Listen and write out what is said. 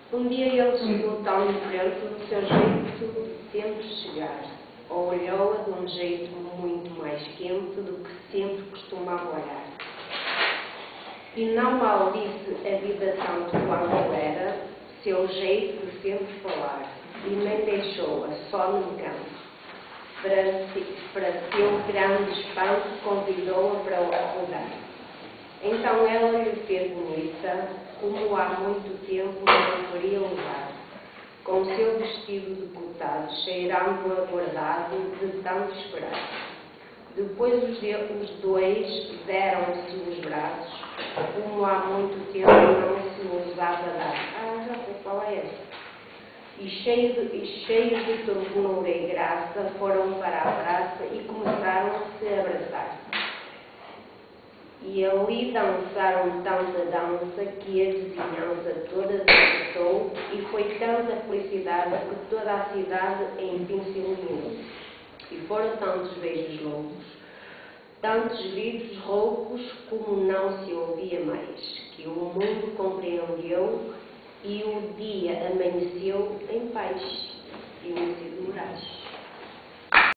Um dia ele chegou tão diferente do seu jeito de sempre chegar. Olhou-a de um jeito muito mais quente do que sempre costumava olhar. E não maldisse a vida tanto quanto era seu jeito de sempre falar, e nem deixou-a só no canto. Para seu grande espanto, convidou-a para o acordar. Então ela lhe fez bonita, como há muito tempo não queria levar, com seu vestido decotado, cheirando a guardado de tanto esperar. Depois os dois deram-se os braços, como há muito tempo não se usava dar. Já sei qual é essa. E cheios de ternura e graça, foram para a praça e começaram a se abraçar. E ali dançaram tanta dança que a vizinhança toda dançou, e foi tanta felicidade que toda a cidade enfim se iluminou. E foram tantos beijos longos, tantos gritos roucos, como não se ouvia mais, que o mundo compreendeu e o dia amanheceu em paz. Inês de Moraes.